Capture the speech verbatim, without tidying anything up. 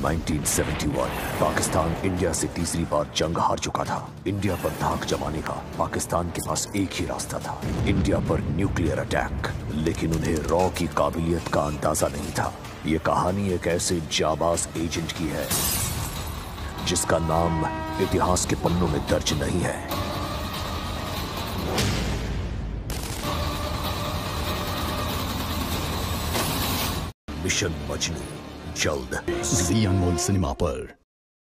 उन्नीस सौ इकहत्तर पाकिस्तान इंडिया से तीसरी बार जंग हार चुका था। इंडिया पर धाक जमाने का पाकिस्तान के पास एक ही रास्ता था, इंडिया पर न्यूक्लियर अटैक। लेकिन उन्हें रॉ की काबिलियत का अंदाजा नहीं था। ये कहानी एक ऐसे जाबाज एजेंट की है जिसका नाम इतिहास के पन्नों में दर्ज नहीं है। मिशन मजनू जल्द ज़ी अनमोल सिनेमा पर।